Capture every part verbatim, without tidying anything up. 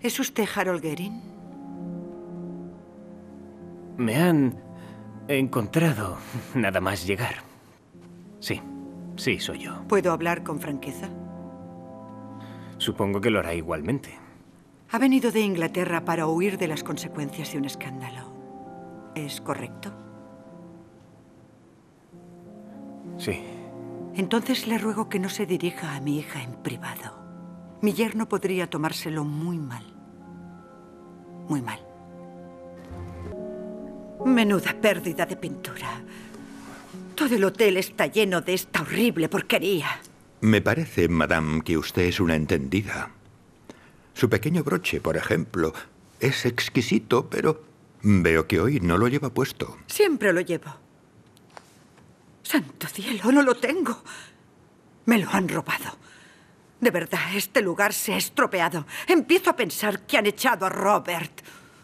¿Es usted Harold Guerin? Me han encontrado nada más llegar. Sí, sí, soy yo. ¿Puedo hablar con franqueza? Supongo que lo hará igualmente. Ha venido de Inglaterra para huir de las consecuencias de un escándalo. ¿Es correcto? Sí. Entonces le ruego que no se dirija a mi hija en privado. Mi yerno podría tomárselo muy mal. Muy mal. Menuda pérdida de pintura. Todo el hotel está lleno de esta horrible porquería. Me parece, madame, que usted es una entendida. Su pequeño broche, por ejemplo, es exquisito, pero veo que hoy no lo lleva puesto. Siempre lo llevo. Santo cielo, no lo tengo. Me lo han robado. De verdad, este lugar se ha estropeado. Empiezo a pensar que han echado a Robert.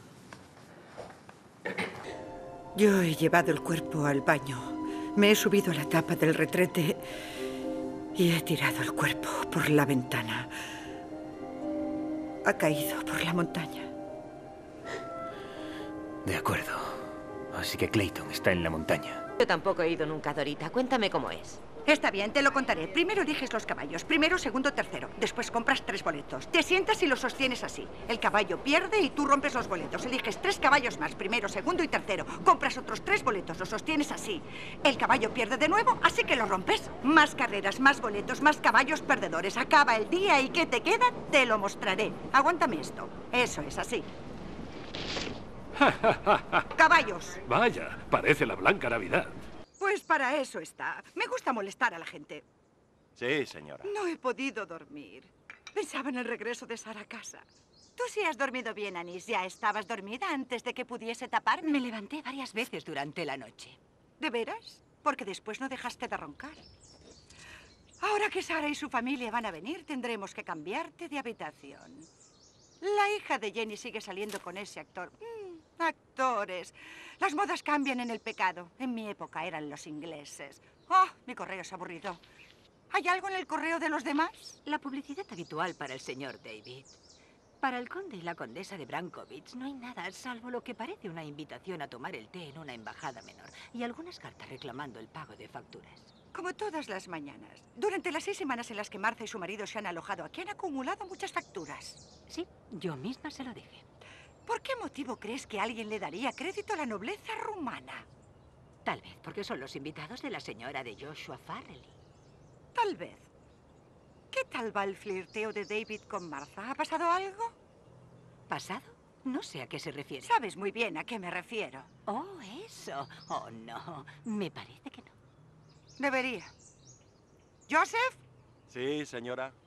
Yo he llevado el cuerpo al baño. Me he subido a la tapa del retrete y he tirado el cuerpo por la ventana. Ha caído por la montaña. De acuerdo. Así que Clayton está en la montaña. Yo tampoco he ido nunca, Dorita. Cuéntame cómo es. Está bien, te lo contaré. Primero eliges los caballos. Primero, segundo, tercero. Después compras tres boletos. Te sientas y los sostienes así. El caballo pierde y tú rompes los boletos. Eliges tres caballos más. Primero, segundo y tercero. Compras otros tres boletos. Los sostienes así. El caballo pierde de nuevo, así que lo rompes. Más carreras, más boletos, más caballos perdedores. Acaba el día y ¿qué te queda? Te lo mostraré. Aguántame esto. Eso es así. Caballos. Vaya, parece la Blanca Navidad. Pues para eso está. Me gusta molestar a la gente. Sí, señora. No he podido dormir. Pensaba en el regreso de Sara a casa. Tú sí has dormido bien, Anis. ¿Ya estabas dormida antes de que pudiese taparme? Me levanté varias veces durante la noche. ¿De veras? Porque después no dejaste de roncar. Ahora que Sara y su familia van a venir, tendremos que cambiarte de habitación. La hija de Jenny sigue saliendo con ese actor. Mm, actores. Las modas cambian en el pecado. En mi época eran los ingleses. ¡Oh, mi correo es aburrido! ¿Hay algo en el correo de los demás? La publicidad habitual para el señor David. Para el conde y la condesa de Brankovich no hay nada, salvo lo que parece una invitación a tomar el té en una embajada menor. Y algunas cartas reclamando el pago de facturas. Como todas las mañanas. Durante las seis semanas en las que Martha y su marido se han alojado aquí, han acumulado muchas facturas. Sí, yo misma se lo dije. ¿Por qué motivo crees que alguien le daría crédito a la nobleza rumana? Tal vez porque son los invitados de la señora de Joshua Farrelly. Tal vez. ¿Qué tal va el flirteo de David con Martha? ¿Ha pasado algo? ¿Pasado? No sé a qué se refiere. Sabes muy bien a qué me refiero. Oh, eso. Oh, no. Me parece que no. Debería. ¿Joseph? Sí, señora.